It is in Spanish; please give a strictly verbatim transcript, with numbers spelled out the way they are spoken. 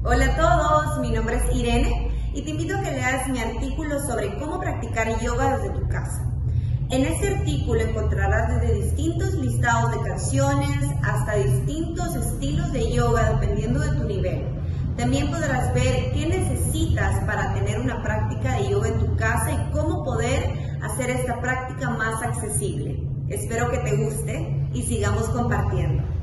Hola a todos, mi nombre es Irene y te invito a que leas mi artículo sobre cómo practicar yoga desde tu casa. En este artículo encontrarás desde distintos listados de canciones hasta distintos estilos de yoga dependiendo de tu nivel. También podrás ver qué necesitas para tener una práctica de yoga en tu casa y cómo poder hacer esta práctica más accesible. Espero que te guste y sigamos compartiendo.